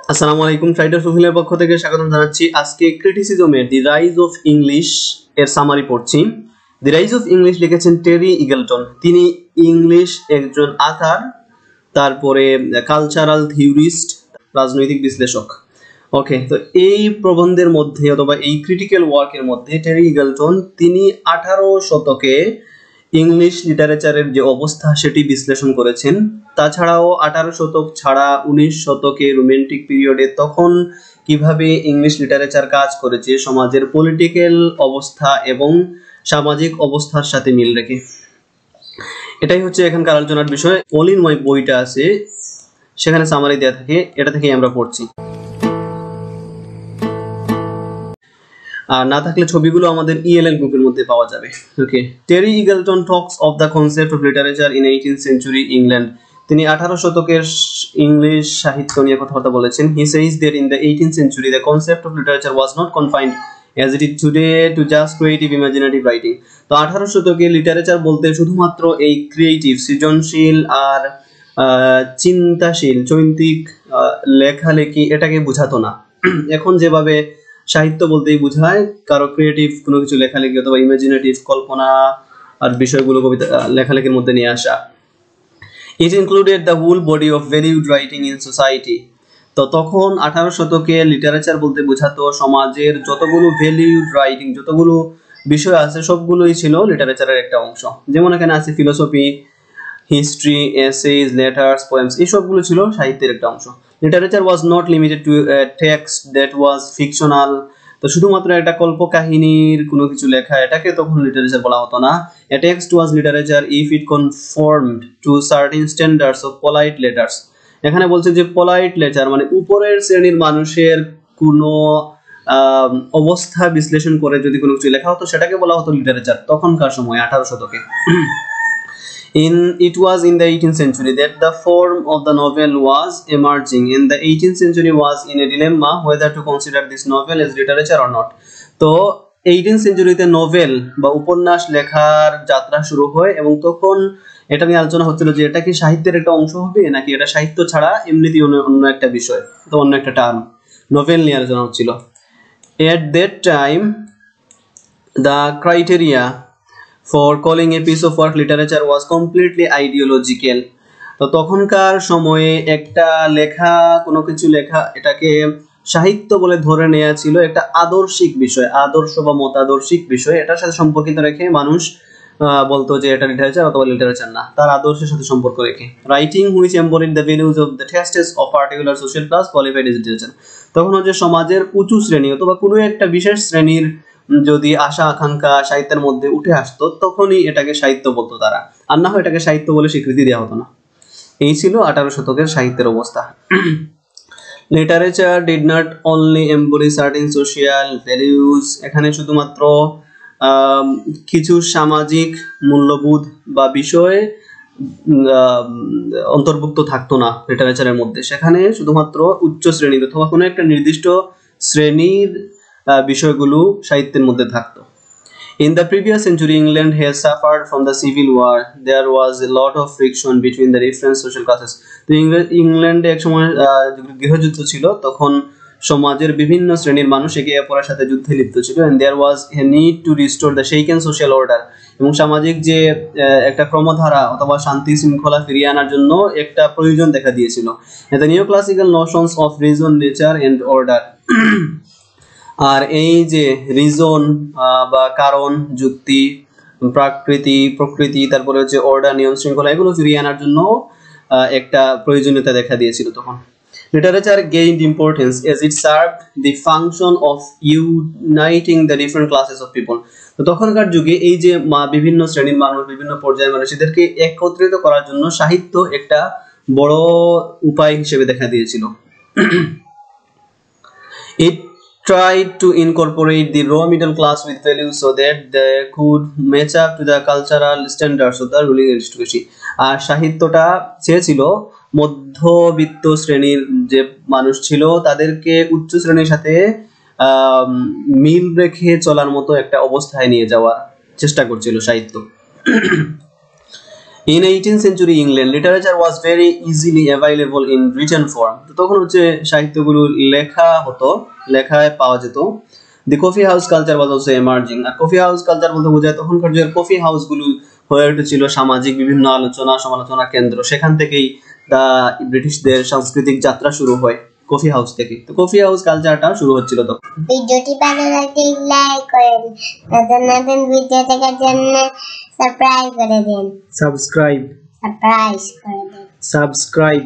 আসসালামু আলাইকুম, ট্রাইডার সুহিলের পক্ষ থেকে স্বাগতম জানাচ্ছি। আজকে ক্রিটিসিজমের দি রাইজ অফ ইংলিশ এর সামারি পড়ছি। দি রাইজ অফ ইংলিশ লিখেছেন টেরি ইগলটন। তিনি ইংলিশ একজন আথার, তারপরে কালচারাল থিওরিস্ট, রাজনৈতিক বিশ্লেষক। ওকে, তো এই প্রবন্ধের মধ্যে অথবা এই ক্রিটিক্যাল ওয়ার্কের মধ্যে টেরি ইগলটন তিনি 18 শতকে ইংলিশ লিটারেচারের যে অবস্থা সেটি বিশ্লেষণ করেছেন। তাছাড়াও 18 শতক ছাড়া 19 শতকে রোমান্টিক পিরিয়ডে তখন কিভাবে ইংলিশ লিটারেচার কাজ করেছে সমাজের পলিটিক্যাল অবস্থা এবং সামাজিক অবস্থার সাথে মিল রেখে, এটাই হচ্ছে এখানকার আলোচনার বিষয়। অল ইন ওয়াই বইটা আছে, সেখানে সামারি দেওয়া থাকে, এটা থেকেই আমরা পড়ছি। আর না থাকলে ছবিগুলো আমাদের ELL গ্রুপের মধ্যে পাওয়া যাবে। Okay, Terry Eagleton talks of the concept of literature in 18th century England. তিনি 18 শতকের ইংলিশ সাহিত্য নিয়ে কথাবার্তা বলেছেন। He says that in the 18th century the concept of literature was not confined as it is today to just creative imaginative writing. তো 18 শতকে literature বলতে শুধুমাত্র এই ক্রিয়েটিভ, সৃজনশীল আর চিন্তাশীল চৈন্তিক লেখালেখি এটাকে বোঝাতো না। এখন যেভাবে সাহিত্য বলতেই বোঝায় কারো ক্রিয়েটিভ কোনো কিছু লেখালেখি অথবা ইমাজিনেটিভ কল্পনা আর বিষয়গুলো কবিতা লেখালেখির মধ্যে নিয়ে আসা। It included the whole body of valued writing in society. তো তখন 18 শতকে লিটারেচার বলতে বোঝাতো সমাজের যতগুলো ভ্যালিউড রাইটিং, যতগুলো বিষয় আছে সবগুলোই ছিল লিটারেচারের একটা অংশ। যেমন এখানে আছে philosophy, history, essays, letters, poems, এই সবগুলো ছিল সাহিত্যের একটা অংশ। Literature was not limited to text that was fictional. তো শুধুমাত্র একটা কল্পকাহিনীর কোনো কিছু লেখা এটাকে তখন লিটারেচার বলা হতো না। A text was literature if it conformed to certain standards of polite letters. এখানে বলছে যে পলাইট লেটার মানে উপরের শ্রেণীর মানুষের কোনো অবস্থা বিশ্লেষণ করে যদি কোনো কিছু লেখা হতো সেটাকে বলা হতো লিটারেচার তখনকার সময় 18 শতকে। It was in the 18th century that the form of the novel was emerging, and the 18th century was in a dilemma whether to consider this novel as literature or not. তো 18th centuryতে novel বা উপন্যাস লেখার যাত্রা শুরু হয় এবং তখন এটা নিয়ে আলোচনা হচ্ছিল যে এটা কি সাহিত্যের একটা অংশ হবে নাকি এটা সাহিত্য ছাড়া এমনিতেই অন্য একটা বিষয়, তো অন্য একটা টার্ম, নোভেল নিয়ে আলোচনা হচ্ছিল। At that time the criteria for calling a piece of work literature was completely ideological. তো তখনকার সময়ে একটা লেখা, কোনো কিছু লেখা, এটাকে সাহিত্য বলে ধরে নেওয়া ছিল একটা আদর্শিক বিষয়, আদর্শ বা মতাদর্শিক বিষয়। এটার সাথে সম্পর্কিত রেখে মানুষ বলতো যে এটা লিটারেচার অথবা লিটারেচার না, তার আদর্শের সাথে সম্পর্ক রেখে। Writing which embodied the values of the tastes of particular social class qualified as literature. তখন হচ্ছে সমাজের উঁচু শ্রেণী অথবা কোনো একটা বিশেষ শ্রেণীর যদি আশা আকাঙ্ক্ষা সাহিত্যের মধ্যে উঠে আসতো তখনই এটাকে সাহিত্য বলতো তারা, আর না হয় এটাকে সাহিত্য বলে স্বীকৃতি দেওয়া হতো না। এই ছিল 18 শতকের সাহিত্যের অবস্থা। Literature did not only embody certain social values. এখানে শুধুমাত্র কিছু সামাজিক মূল্যবোধ বা বিষয় অন্তর্ভুক্ত থাকতো না লিটারেচারের মধ্যে, সেখানে শুধুমাত্র উচ্চ শ্রেণীর অথবা কোনো একটা নির্দিষ্ট শ্রেণীর বিষয়গুলো সাহিত্যের মধ্যে থাকতো। In the previous century, England has suffered from the civil war. There was a lot of friction between the different social classes. তো ইংল্যান্ডে এক সময় গৃহযুদ্ধ ছিল, তখন সমাজের বিভিন্ন শ্রেণীর মানুষ একে অপরের সাথে যুদ্ধে লিপ্ত ছিল, and there was a need to restore the shaken social order. এবং সামাজিক যে একটা ক্রমধারা অথবা শান্তি শৃঙ্খলা ফিরিয়ে আনার জন্য একটা প্রয়োজন দেখা দিয়েছিল। The neoclassical notions of reason, nature and order. আর এই যে রিজন বা কারণ, যুক্তি, প্রকৃতি, তারপরে হচ্ছে অর্ডার, নিয়ম শৃঙ্খলা, এগুলো ফিরিয়ে আনার জন্য একটা প্রয়োজনীয়তা দেখা দিয়েছিল তখন। Literature gained importance as it served the function of uniting the different classes of people. তো তখনকার যুগে এই যে বিভিন্ন শ্রেণীর মানুষ, বিভিন্ন পর্যায়ের মানুষ, এদেরকে একত্রিত করার জন্য সাহিত্য একটা বড় উপায় হিসেবে দেখা দিয়েছিল। It tried to incorporate the raw middle class with values so that they could match up to the cultural standards of the ruling aristocracy. আর সাহিত্যটা চেয়েছিল মধ্যবিত্ত শ্রেণীর যে মানুষ ছিল তাদেরকে উচ্চ শ্রেণীর সাথে মিল রেখে চলার মতো একটা অবস্থায় নিয়ে যাওয়ার চেষ্টা করছিল সাহিত্য। In 18th century England, literature was very easily available in written form. তো তখন হচ্ছে সাহিত্যগুলো লেখা হতো, লেখায় পাওয়া যেত। The coffee house culture was also emerging. R coffee house culture বলতে বোঝায় তখনকার যে coffee house গুলো হয়ে উঠেছিল সামাজিক বিভিন্ন আলোচনা সমালোচনা কেন্দ্র, সেখান থেকেই ব্রিটিশদের সাংস্কৃতিক যাত্রা শুরু হয় কফি হাউস থেকে। তো কফি হাউস কালচারটা শুরু হচ্ছিল তখন। ভিডিওটি ভালো লাগলে লাইক করেন, নতুন নতুন ভিডিও দেখার জন্য সাবস্ক্রাইব করে দিন। সাবস্ক্রাইব করে দিন। Subscribe.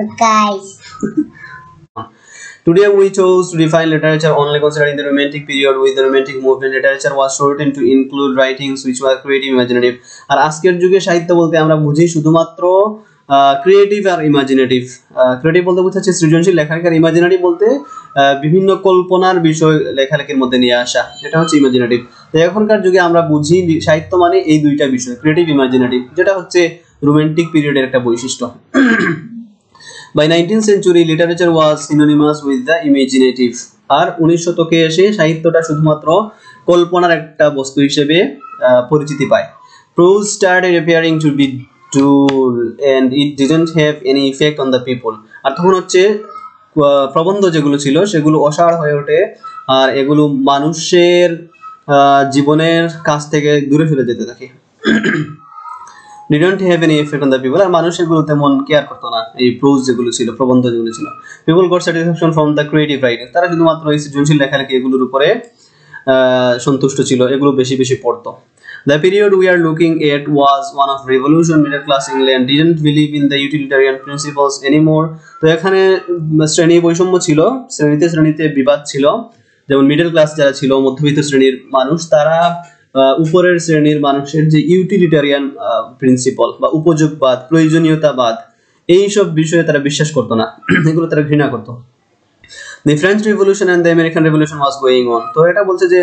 Today we chose to define literature only considering the romantic period. With the romantic movement, literature was shortened to include writings which were creative, imaginative. আর আজকের যুগে সাহিত্য বলতে আমরা বুঝি শুধুমাত্র ক্রিয়েটিভ আর ইমাজিনেটিভ। ক্রিয়েটিভ বলতে বোঝাচ্ছে সৃজনশীল লেখালেখি, আর ইমাজিনেটিভ বলতে বিভিন্ন কল্পনার বিষয় লেখালেখির মধ্যে নিয়ে আসা, এটা হচ্ছে ইমাজিনেটিভ। তো এখনকার যুগে আমরা বুঝি সাহিত্য মানে এই দুইটা বিষয়, ক্রিয়েটিভ ইমাজিনেটিভ, যেটা হচ্ছে রোমান্টিক পিরিয়ডের একটা বৈশিষ্ট্য। By 19th century, literature was synonymous with the imaginative. আর 19 শতকে এসে সাহিত্যটা শুধুমাত্র কল্পনার একটা বস্তু হিসেবে পরিচিতি পায়। Prose started appearing to be dull and it didn't have any effect on the people. আর তখন হচ্ছে প্রবন্ধ যেগুলো ছিল সেগুলো অসাড় হয়ে ওঠে, আর এগুলো মানুষের জীবনের কাছ থেকে দূরে ফেলে যেতে থাকে। didn't have any effect on the people, আর মানুষ এগুলো তেমন কেয়ার করতো না। এই প্রোজ যেগুলো ছিল, প্রবন্ধ যেগুলো ছিল, people got satisfaction from the creative writing. তারা শুধুমাত্র এই সৃজনশীল লেখালেখি এগুলোর উপরে সন্তুষ্ট ছিল, এগুলো বেশি বেশি পড়তো। The period we are looking at was one of revolution. Middle class England didn't believe in the utilitarian principles anymore. তো এখানে শ্রেণী বৈষম্য ছিল, শ্রেণীতে বিবাদ ছিল। যেমন মিডল ক্লাস যারা ছিল, মধ্যবিত্ত শ্রেণীর মানুষ, তারা উপরের শ্রেণীর মানুষের যে ইউটিলিটারিয়ান প্রিন্সিপল বা উপযোগবাদ, প্রয়োজনীয়তাবাদ, এইসব বিষয়ে তারা বিশ্বাস করতো না, এগুলো তারা ঘৃণা করতো। The French Revolution and the American Revolution was going on. তো এটা বলছে যে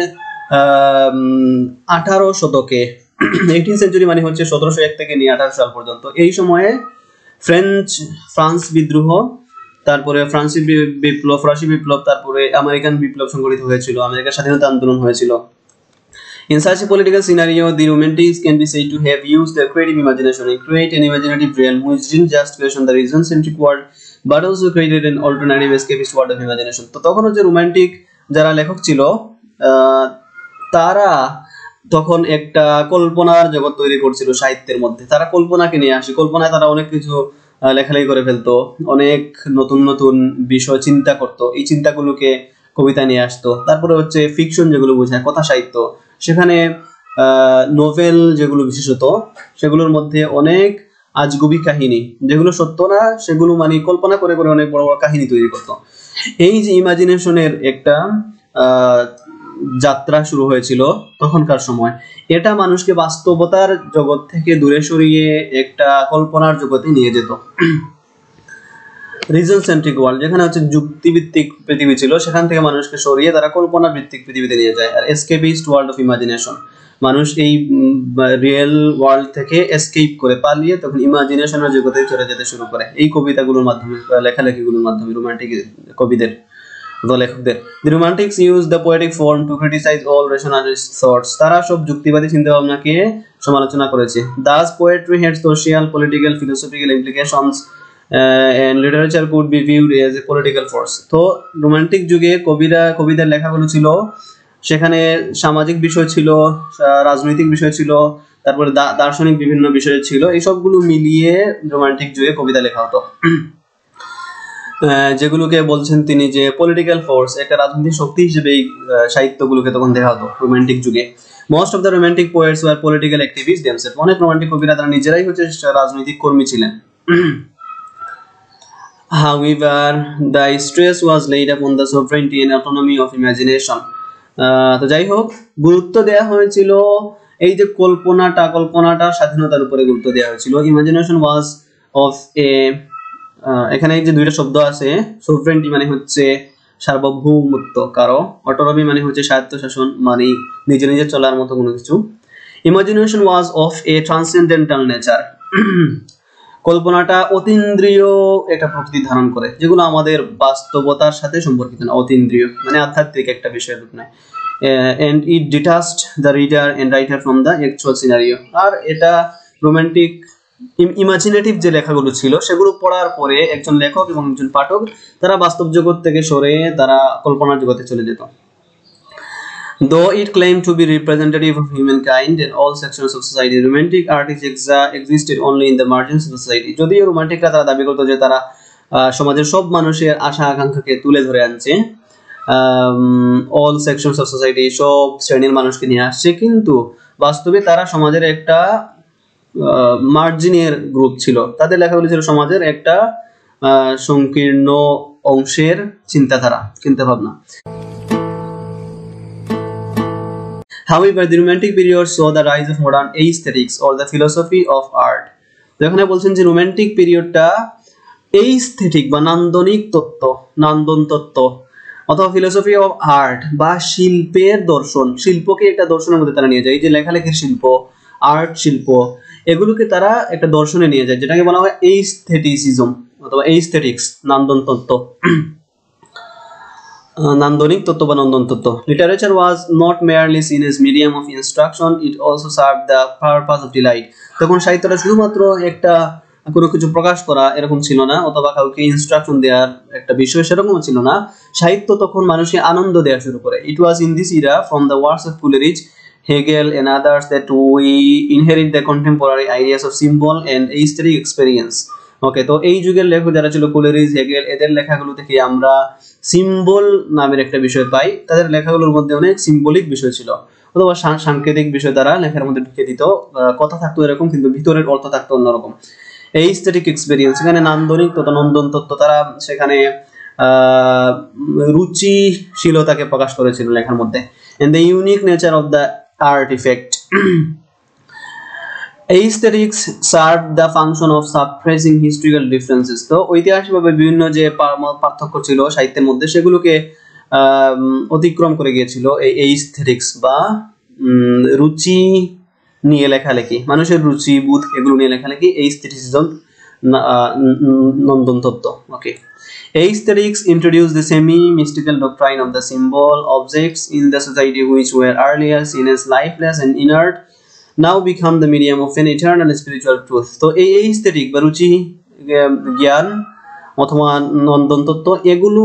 18 শতকে, 18th সেঞ্চুরি মানে হচ্ছে 1701 থেকে নিয়ে 18 সাল পর্যন্ত, এই সময়ে ফ্রান্স বিদ্রোহ, তারপরে ফরাসি বিপ্লব, তারপরে আমেরিকান বিপ্লব সংগঠিত হয়েছিল, আমেরিকার স্বাধীনতা আন্দোলন হয়েছিল। In such a political scenario, the Romantics can be said to have used their creative imagination and create an imaginative realm which didn't just question the reason-centric world but also created an alternative escapist world of imagination. তো তখন হচ্ছে romantic যারা লেখক ছিল, তারা তখন একটা কল্পনার জগৎ তৈরি করছিল সাহিত্যের মধ্যে। তারা কল্পনাকে নিয়ে আসে, কল্পনায় তারা অনেক কিছু লেখালেখি করে ফেলতো, অনেক নতুন নতুন বিষয় চিন্তা করতো, এই চিন্তাগুলোকে কবিতা নিয়ে আসতো। তারপরে হচ্ছে ফিকশন যেগুলো বোঝায়, কথা সাহিত্য, সেখানে নোভেল যেগুলো বিশেষত, সেগুলোর মধ্যে অনেক আজগুবি কাহিনী, যেগুলো সত্য না, সেগুলো মানে কল্পনা করে করে অনেক বড় বড় কাহিনী তৈরি করতো। এই যে ইমাজিনেশনের একটা যাত্রা শুরু হয়েছিল তখনকার সময়, এটা মানুষকে বাস্তবতার জগৎ থেকে দূরে সরিয়ে একটা কল্পনার জগতে নিয়ে যেত। রিজন সেন্ট্রিক ওয়ার্ল্ড, যেখানে হচ্ছে যুক্তিভিত্তিক পৃথিবী ছিল, সেখান থেকে মানুষকে সরিয়ে তারা কল্পনা ভিত্তিক পৃথিবীতে নিয়ে যায়। আর এসকেপিস্ট ওয়ার্ল্ড অফ ইমাজিনেশন, মানুষ এই রিয়েল ওয়ার্ল্ড থেকে এসকেপ করে পালিয়ে তখন ইমাজিনেশনের জগতে চলে যেতে শুরু করে, এই কবিতাগুলোর মাধ্যমে, লেখালেখিগুলোর মাধ্যমে, রোমান্টিক কবিদের বা লেখকদের। The Romantics used the poetic form to criticize all rationalist thoughts. তারা সব যুক্তিবাদী চিন্তাভাবনাকে সমালোচনা করেছে। Thus poetry had social, political, philosophical implications and literature could be viewed as a political force. তো রোমান্টিক যুগে কবিদের লেখাগুলো ছিল, সেখানে সামাজিক বিষয় ছিল, রাজনৈতিক বিষয় ছিল, তারপরে দার্শনিক বিভিন্ন বিষয় ছিল, এই সবগুলো মিলিয়ে রোমান্টিক যুগে কবিতা লেখা হতো, যেগুলোকে বলছেন তিনি যে পলিটিক্যাল ফোর্স, একটা রাজনৈতিক শক্তি হিসেবে এই সাহিত্যগুলোকে তখন দেখা হতো রোমান্টিক যুগে। Most of the romantic poets were political activists themselves. অনেক রোমান্টিক কবিরা তারা নিজেরাই হচ্ছে রাজনৈতিক কর্মী ছিলেন। However, the stress was laid upon the sovereignty and autonomy of imagination. তো যাই হোক, গুরুত্ব দেওয়া হয়েছিল এই যে কল্পনাটা স্বাধীনতার উপরে গুরুত্ব দেওয়া হয়েছিল। ইমাজিনেশন ওয়াজ অফ এ, এখানে যে দুইটা শব্দ আছে, সোভরেন্টি মানে হচ্ছে সার্বভৌমত্ব কারো, অটোনমি মানে হচ্ছে স্বায়ত্তশাসন, মানে নিজে নিজে চলার মতো কোনো কিছু। Imagination was of a transcendental nature, কল্পনাটা অতীন্দ্রিয় একটা প্রকৃতি ধারণ করে, যেগুলো আমাদের বাস্তবতার সাথে সম্পর্কিত না। অতীন্দ্রিয় মানে আধ্যাত্মিক একটা বিষয়ের রূপ নেয়। and it detached the reader and writer from the actual scenario. আর এটা রোমান্টিক ইমাজিনেটিভ যে লেখাগুলো ছিল সেগুলো পড়ার পরে একজন লেখক এবং একজন পাঠক তারা বাস্তব জগৎ থেকে সরে তারা কল্পনার জগতে চলে যেত। Though it claimed to be representative of humankind and all sections of society, romantic art existed only in the margins of society. যদিও রোমান্টিকরা তারা দাবি করতো যে তারা সমাজের সব মানুষের আশা আকাঙ্ক্ষাকে তুলে ধরে আনছে, অল সেকশনস অফ সোসাইটি, সব শ্রেণীর মানুষকে নিয়ে আসছে, কিন্তু বাস্তবে তারা সমাজের একটা মার্জিনের গ্রুপ ছিল। তাদের লেখাগুলি ছিল সমাজের একটা সংকীর্ণ অংশের চিন্তাধারা, চিন্তাভাবনা। However, the Romantic period saw the rise of modern aesthetics or the philosophy of art. তো এখানে বলছেন যে রোমান্টিক পিরিয়ডটা এইস্থেটিক বা নান্দনিক তত্ত্ব, নান্দন তত্ত্ব অথবা ফিলোসফি অফ আর্ট বা শিল্পের দর্শন, শিল্পকে একটা দর্শনের মধ্যে তারা নিয়ে যায়। এই যে লেখালেখির শিল্প, আর্ট শিল্প, এগুলোকে তারা একটা দর্শনে নিয়ে যায়, যেটাকে বলা হয় এইস্থেটিসিজম অথবা এইস্থেটিক্স, নান্দন তত্ত্ব, নান্দনিক তত্ত্ব বা নন্দন তত্ত্ব। Literature was not merely seen as medium of instruction, it also serve the purpose of delight. তখন সাহিত্যটা শুধুমাত্র একটা কোনো কিছু প্রকাশ করা এরকম ছিল না, অথবা কাউকে ইনস্ট্রাকশন দেওয়ার একটা বিষয় সেরকম ছিল না। সাহিত্য তখন মানুষকে আনন্দ দেওয়া শুরু করে। It was in this era from the works of Coleridge, Hegel and others that we inherit the contemporary ideas of symbol and aesthetic experience. Okay, তো এই যুগের লেখক যারা ছিল কুলেরিজ, হেগেল, এদের লেখাগুলো থেকে আমরা সিম্বল নামের একটা বিষয় পাই। তাদের লেখাগুলোর মধ্যে অনেক সিম্বলিক বিষয় ছিল, অথবা সাংকেতিক বিষয় তারা লেখার মধ্যে ঢুকে দিত। কথা থাকতো এরকম, কিন্তু ভিতরের অর্থ থাকতো অন্যরকম। এইস্থেটিক এক্সপেরিয়েন্স, এখানে নান্দনিক তথা নন্দন তত্ত্ব, তারা সেখানে রুচিশীলতাকে প্রকাশ করেছিল লেখার মধ্যে। and the unique nature of the artifact. Aesthetics served the function of suppressing historical differences. তো ঐতিহাসিকভাবে বিভিন্ন যে পার্থক্য ছিল সাহিত্যের মধ্যে সেগুলোকে অতিক্রম করে গিয়েছিল এই এইস্থেটিক্স বা রুচি নিয়ে লেখালেখি, মানুষের রুচি বোধ এগুলো নিয়ে লেখালেখি, এইস্থেটিসিজম, নন্দন তত্ত্ব। ওকে, Aesthetics introduced the semi-mystical doctrine of the symbol objects in the society which were earlier seen as lifeless and inert, now become the medium of an eternal spiritual truth. তো এই aesthetic বা রুচি জ্ঞান অথবা নন্দন তত্ত্ব এগুলো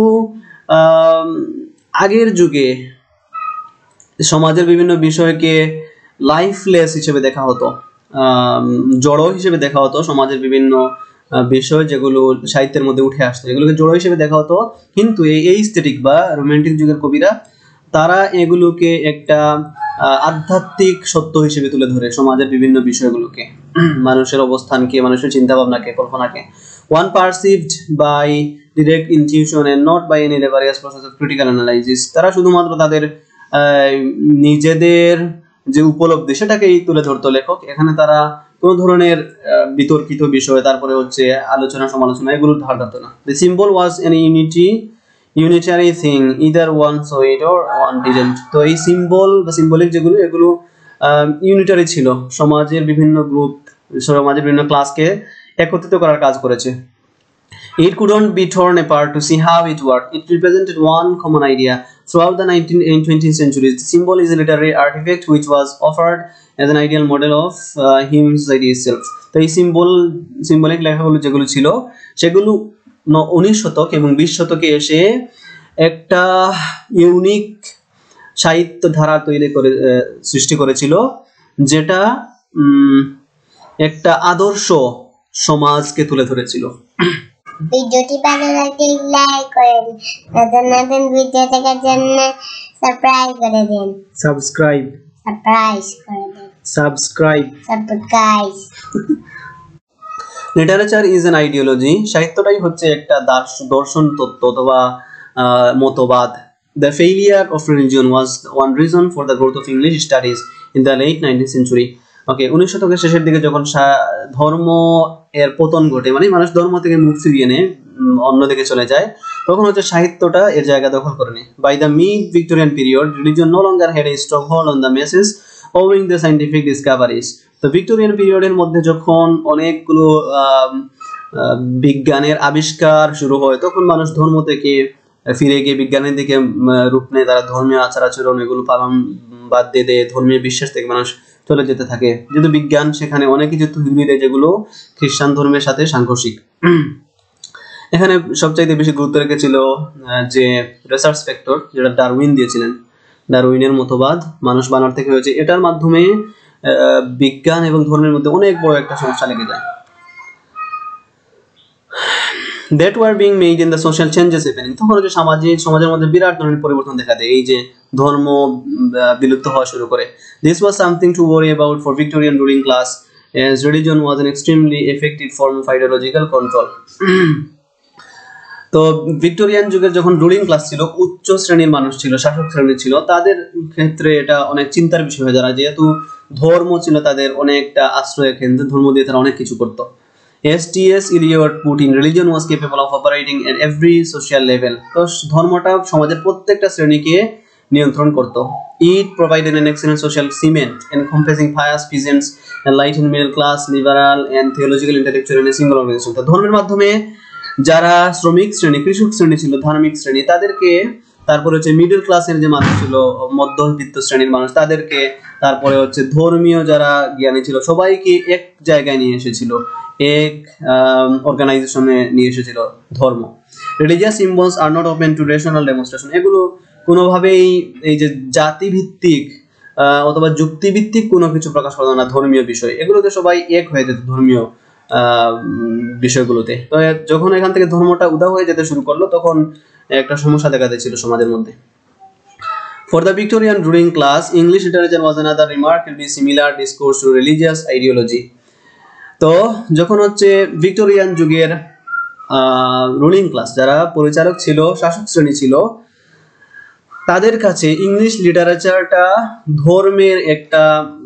আগের যুগে সমাজের বিভিন্ন বিষয়কে লাইফলেস হিসেবে দেখা হতো, জড় হিসেবে দেখা হতো। সমাজের বিভিন্ন বিষয় যেগুলো সাহিত্যের মধ্যে উঠে আসতো এগুলোকে জড় হিসেবে দেখা হতো, কিন্তু এই এইস্থেটিক বা রোমান্টিক যুগের কবিরা তারা এগুলোকে একটা আধ্যাত্মিক সত্য হিসেবে তুলে ধরে সমাজের বিভিন্ন বিষয়গুলোকে, মানুষের অবস্থানকে, মানুষের চিন্তা ভাবনাকে, কল্পনাকে। One perceived by direct intuition and not by any laborious process of critical analysis. তারা শুধুমাত্র তাদের নিজেদের যে উপলব্ধি সেটাকেই তুলে ধরতো লেখক। এখানে তারা কোনো ধরনের বিতর্কিত বিষয়, তারপরে হচ্ছে আলোচনা সমালোচনা, এগুলো ধার ধারতো না। The symbol was an unitary thing, either one saw it or one didn't. তো এই সিম্বল বা সিম্বলিক যেগুলো এগুলো ইউনিটারি ছিল, সমাজের বিভিন্ন গ্রুপ, সমাজের বিভিন্ন ক্লাসকে একত্রিত করার কাজ করেছে। It couldn't be torn apart to see how it worked. It represented one common idea. Throughout the 19th and 20th centuries, the symbol is a literary artifact which was offered as an ideal model of human society itself. তো এই symbolic লেখাগুলো যেগুলো ছিল সেগুলো 19 শতক এবং 20 শতকে এসে একটা ইউনিক সাহিত্য ধারা সৃষ্টি করেছিল, যেটা একটা আদর্শ সমাজকে তুলে ধরেছিল। ভিডিওটি ভালো লাগলে লাইক করেন, নতুন নতুন ভিডিও দেখার জন্য সাবস্ক্রাইব করে দিন। লিটারেচার ইজ অ্যান আইডিওলজি, সাহিত্যটাই হচ্ছে একটা দর্শন তত্ত্ব অথবা মতবাদ। The failure of religion was one reason for the growth of English studies in the late 19th century. ওকে, 19 শতকের শেষের দিকে যখন ধর্ম এর পতন ঘটে, মানে মানুষ ধর্ম থেকে মুখ ফিরিয়ে নেয়, অন্যদিকে চলে যায়, তখন হচ্ছে সাহিত্যটা এর জায়গা দখল করে নেয়। By the mid-Victorian period, religion no longer had a stronghold on the masses owing the scientific discoveries. তো ভিক্টোরিয়ান পিরিয়ডের মধ্যে যখন অনেকগুলো বিজ্ঞানের আবিষ্কার শুরু হয়, তখন মানুষ ধর্ম থেকে ফিরে গিয়ে বিজ্ঞানের দিকে রূপ নেয়। তারা ধর্মীয় আচার আচরণ এগুলো পালন বাদ দিয়ে ধর্মীয় বিশ্বাস থেকে মানুষ চলে যেতে থাকে, যেহেতু বিজ্ঞান সেখানে অনেক কিছু তৈরি দেয় যেগুলো খ্রিস্টান ধর্মের সাথে সাংঘর্ষিক। এখানে সবচাইতে বেশি গুরুত্ব রেখেছিল যে রিসার্চ ফ্যাক্টর, যেটা ডারউইন দিয়েছিলেন। ডারউইনের মতবাদ মানুষ বানর থেকে হয়েছে, এটার মাধ্যমে বিজ্ঞান এবং ধর্মের মধ্যে অনেক বড় একটা সমস্যা লেগে যায়। that were being made in the social changes happening, তখন যে সমাজের মধ্যে বিরাট ধরনের পরিবর্তন দেখা দেয়, এই যে ধর্ম বিলুপ্ত হওয়া শুরু করে। This was something to worry about for Victorian ruling class, as religion was an extremely effective form of ideological control. তো ভিক্টোরিয়ান যুগের যখন রুলিং ক্লাস ছিল, উচ্চ শ্রেণীর মানুষ ছিল, শাসক শ্রেণী ছিল, তাদের ক্ষেত্রে এটা অনেক চিন্তার বিষয় হয়ে দাঁড়ায়, যেহেতু ধর্ম ছিল তাদের অনেকটা আশ্রয়ের কেন্দ্র, ধর্ম দিয়ে তারা অনেক কিছু করতো। S.T.S. Eliot put in, religion was capable of operating at every social level, তো ধর্মটা সমাজের প্রত্যেকটা শ্রেণীকে নিয়ন্ত্রণ করত। It provided an excellent social cement encompassing pious peasants, enlightened middle class, liberal and theological intellectual in a single organization, তো ধর্মের মাধ্যমে যারা শ্রমিক শ্রেণী, কৃষক শ্রেণী ছিল, ধার্মিক শ্রেণী, তাদেরকে, তারপরে হচ্ছে মিডল ক্লাসের যে মানুষ ছিল, মধ্যবিত্ত শ্রেণীর মানুষ, তাদেরকে, তারপরে হচ্ছে ধর্মীয় যারা জ্ঞানী ছিল, সবাইকে এক জায়গায় নিয়ে এসেছিল, এক অর্গানাইজেশনে নিয়ে এসেছিল ধর্ম। Religious symbols are not open to rational demonstration, এগুলো কোনোভাবেই এই যে জাতিভিত্তিক অথবা যুক্তিভিত্তিক কোনো কিছু প্রকাশ করতো না ধর্মীয় বিষয়, এগুলোতে সবাই এক হয়ে যেত ধর্মীয় বিষয়গুলোতে। তো যখন এখান থেকে ধর্মটা উধাও হয়ে যেতে শুরু করলো, তখন একটা সমস্যা দেখা দিয়েছিল সমাজের মধ্যে। For the Victorian ruling class, English literature was another remarkably similar discourse to religious ideology. তো যখন হচ্ছে ভিক্টোরিয়ান যুগের রুলিং ক্লাস, যারা পরিচালক ছিল, শাসক শ্রেণী ছিল, তাদের কাছে ইংলিশ লিটারেচারটা ধর্মের একটা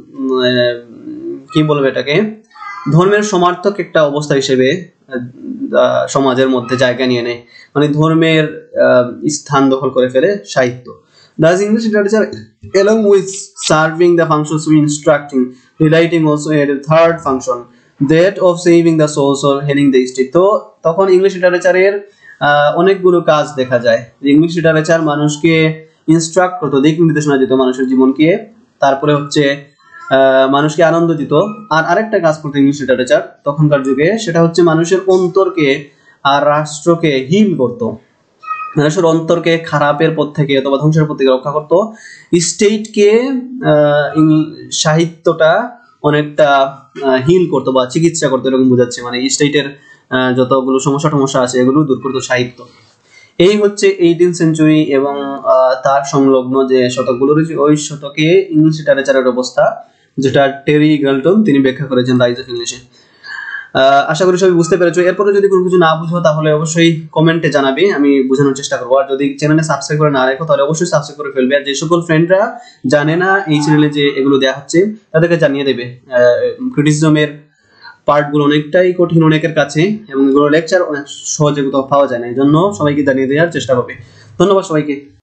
কি বলবো এটাকে, ধর্মের সমার্থক একটা অবস্থা হিসেবে সমাজের মধ্যে জায়গা নিয়ে নেয়, মানে ধর্মের স্থান দখল করে ফেলে সাহিত্য। Thus English literature, along with serving the functions of instructing, relating also had a third function, that of saving the souls or healing the state. তো তখন ইংলিশ লিটারেচারের অনেকগুলো কাজ দেখা যায়। ইংলিশ লিটারেচার মানুষকে ইনস্ট্রাক্ট করতো, দিক নির্দেশনা দিত মানুষের জীবনকে, তারপরে হচ্ছে মানুষকে আনন্দ দিত। আর আরেকটা কাজ করতো ইংলিশ লিটারেচার তখনকার যুগে, সেটা হচ্ছে মানুষের অন্তরকে আর রাষ্ট্রকে হিল করতো, মানুষের অন্তরকে খারাপের পথ থেকে অথবা ধ্বংসের পথ থেকে রক্ষা করতো। স্টেটকে সাহিত্যটা অনেকটা হিল করতো বা চিকিৎসা করতো, এরকম বোঝাচ্ছে, মানে স্টেটের যতগুলো সমস্যা আছে এগুলো দূর করতো সাহিত্য। এই হচ্ছে 18th সেঞ্চুরি এবং তার সংলগ্ন যে শতকগুলো রয়েছে, ওই শতকে ইংলিশ লিটারেচারের অবস্থা, যেটা টেরি ইগলটন তিনি ব্যাখ্যা করেছেন রাইজ অফ ইংলিশে। আশা করি সবাই বুঝতে পেরেছো। এরপরে যদি কোনো কিছু না বুঝো তাহলে অবশ্যই কমেন্টে জানাবে, আমি বোঝানোর চেষ্টা করবো। আর যদি চ্যানেলে সাবস্ক্রাইব করে না রাখো তাহলে অবশ্যই সাবস্ক্রাইব করে ফেলবে। আর যে সকল ফ্রেন্ডরা জানে না এই চ্যানেলে যে এগুলো দেওয়া হচ্ছে, তাদেরকে জানিয়ে দেবে। ক্রিটিসিজমের পার্টগুলো অনেকটাই কঠিন অনেকের কাছে, এবং এগুলো লেকচার অনেক সহজে কোথাও পাওয়া যায় না, এই জন্য সবাইকে জানিয়ে দেওয়ার চেষ্টা করবে। ধন্যবাদ সবাইকে।